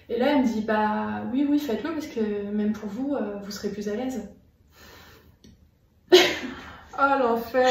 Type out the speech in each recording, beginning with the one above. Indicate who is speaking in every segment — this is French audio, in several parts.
Speaker 1: Et là, elle me dit, bah oui, oui, faites-le parce que même pour vous, vous serez plus à l'aise.
Speaker 2: Oh l'enfer!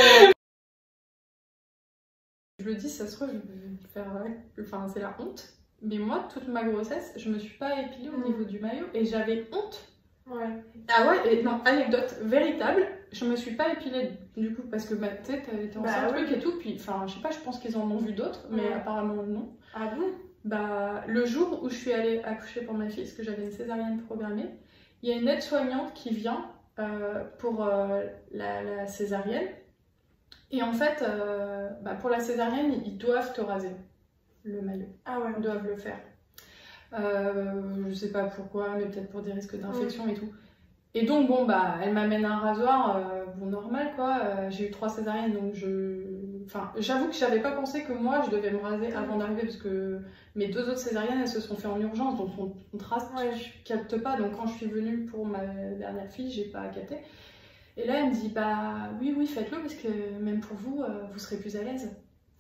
Speaker 1: Je le dis, ça se trouve, je vais me faire... Enfin, c'est la honte. Mais moi, toute ma grossesse, je me suis pas épilée au niveau du maillot et j'avais honte.
Speaker 2: Ouais.
Speaker 1: Ah ouais, et non, anecdote véritable, je me suis pas épilée du coup parce que ma tête était en
Speaker 2: Bah
Speaker 1: truc
Speaker 2: oui.
Speaker 1: et tout, puis enfin, je sais pas, je pense qu'ils en ont vu d'autres, mais
Speaker 2: Ouais.
Speaker 1: apparemment non.
Speaker 2: Ah bon?
Speaker 1: Bah, le jour où je suis allée accoucher pour ma fille, parce que j'avais une césarienne programmée, il y a une aide-soignante qui vient pour la césarienne. Et en fait, bah, pour la césarienne, ils doivent te raser le maillot.
Speaker 2: Ah ouais.
Speaker 1: Ils doivent le faire. Je sais pas pourquoi, mais peut-être pour des risques d'infection et tout. Et donc, bon, bah, elle m'amène un rasoir, bon, normal quoi. J'ai eu 3 césariennes, donc enfin, j'avoue que j'avais pas pensé que moi je devais me raser avant d'arriver parce que mes 2 autres césariennes elles se sont faites en urgence, donc on trace, je capte pas. Donc, quand je suis venue pour ma dernière fille, j'ai pas capté. Et là, elle me dit, bah oui, oui, faites-le parce que même pour vous, vous serez plus à l'aise.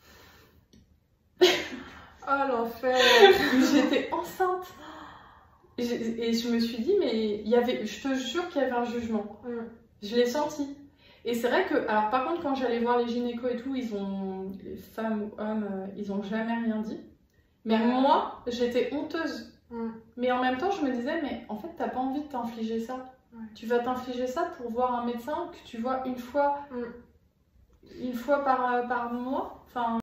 Speaker 2: Oh l'enfer!
Speaker 1: J'étais enceinte! Et je me suis dit, mais je te jure qu'il y avait un jugement. Je l'ai senti. Et c'est vrai que, alors par contre, quand j'allais voir les gynécos et tout, les femmes ou hommes, ils ont jamais rien dit. Mais moi, j'étais honteuse. Mais en même temps, je me disais, mais en fait, t'as pas envie de t'infliger ça. Tu vas t'infliger ça pour voir un médecin que tu vois une fois par mois. Enfin,